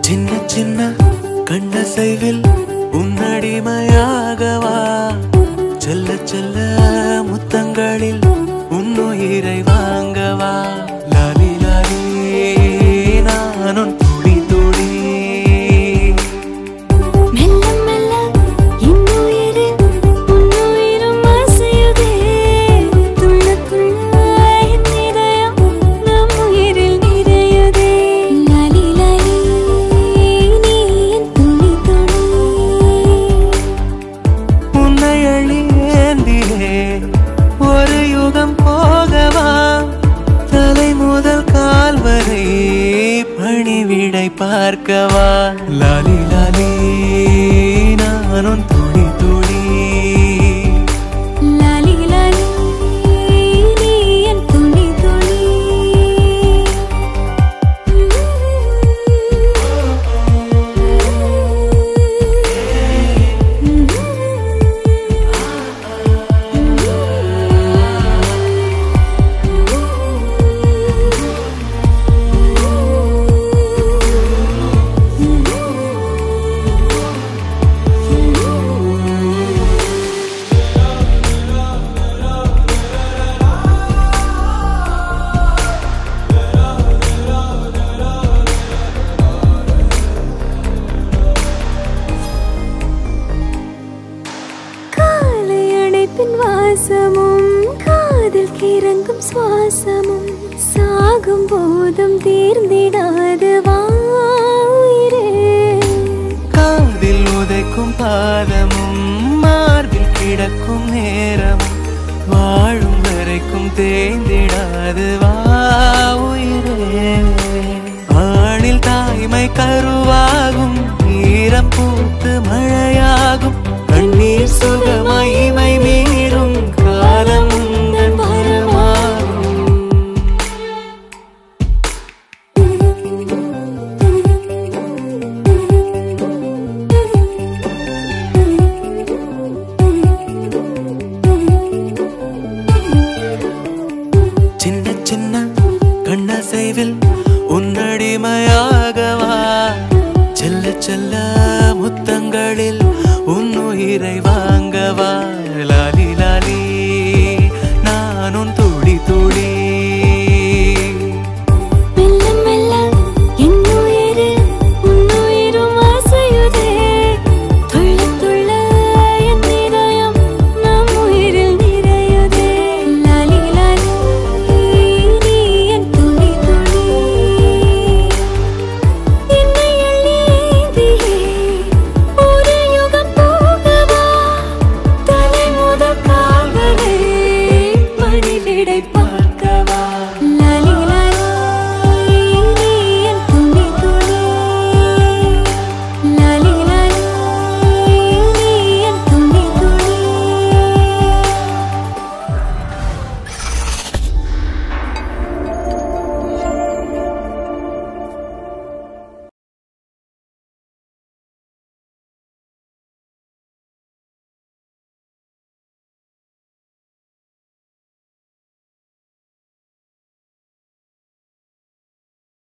சின்ன சின்ன கண்ணசைவில் உன்னடிமையாகவா செல்ல செல்ல முத்தங்களில் உன்னுயிரை வாங்கவா லாலி லாலி நானும் துடி துடி மெல்ல மெல்ல இன்னுயிரு உன்னுயிரும் அசையுதே துள்ள துள்ள என் இதயம் நம் உயிரில் நிறையுதே லாலி லாலி நீ என் துளி துளி உன்னை அழியேந்தியே ஒரு யுகம் போகவா தலை முதல் கால் வரை பணிவிடை பார்க்கவா லாலி லாலி நானும் துடி துடி லாலி லாலி நீ என் துளி துளி காலையணைப்பின் வாசமும் காதில் கிறங்கும் சுவாசமும் சாகும் போதும் தீர்ந்திடாது வாயிரே காதில் உதைக்கும் பாதமும் மார்பில் கிடக்கும் நேரமும் வாழும் வரைக்கும் தேய்ந்திடாது வா உயிரே ஆணில் தாய்மை கருவாகும் ஈரம் பூத்து மழையாகும் கண்ணீர் சுகமகிமை மீறும் காலம் உந்தன் வரமாகும் சின்ன சின்ன கண்ணசைவில் உன்னடிமையாகவா செல்ல செல்ல முத்தங்களில் உன்னுயிரை வாங்கவா